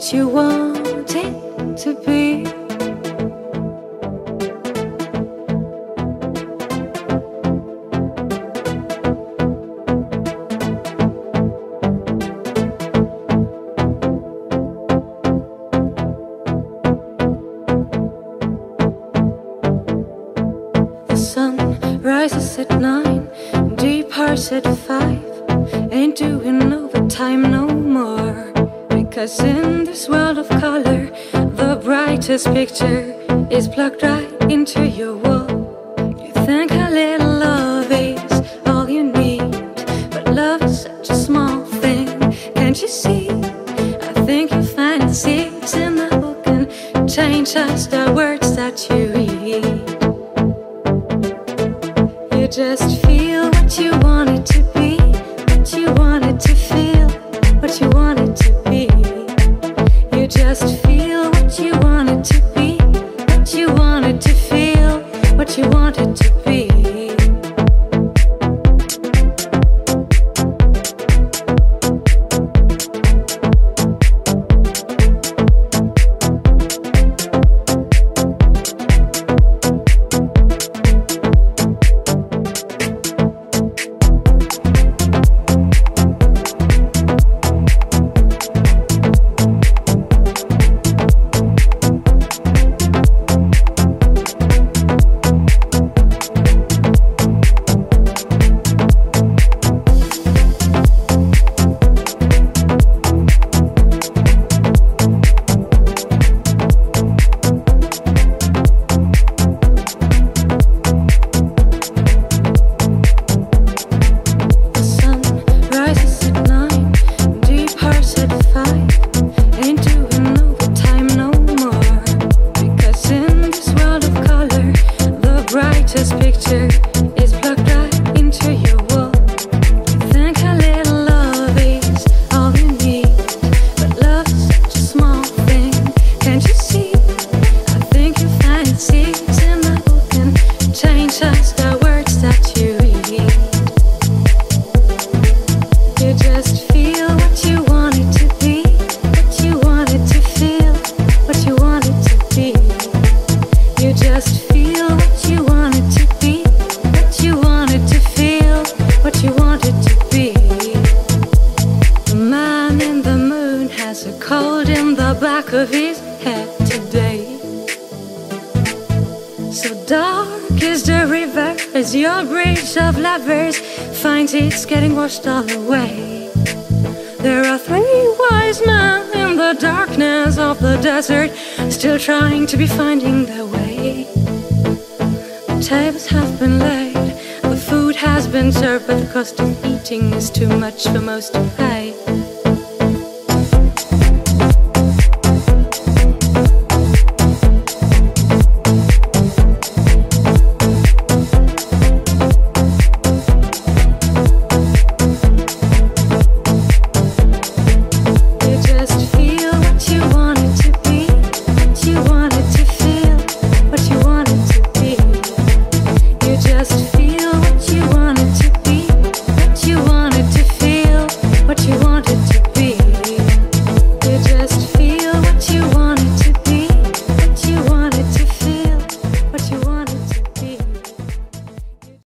what you want it to be. The sun rises at 9, departs at 5. Ain't doing overtime no more, because in this world of color, the brightest picture is plugged right into your wall. You think a little love is all you need, but love is such a small thing, can't you see? I think you'll find it seeds in the book and change just the words that you read. You just feel what you want it to be, what you want it to feel, what you want it to be. You just feel what you want it to be, what you want it to feel, what you want it to be. Picture is plugged right into your wall. You think a little love is all you need, but love is such a small thing, can't you see? I think you'll find it seeds in the book and change just the words that you read. You just feel what you want it to be, what you want it to feel, what you want it to be. You just feel what you want it to be, what you want it to feel, what you want it to be. The man in the moon has a cold in the back of his head today. So dark is the river as your bridge of lovers finds it's getting washed all away. There are 3 wise men in the darkness of the desert, still trying to be finding their way. The tables have been laid, the food has been served, but the cost of eating is too much for most to pay.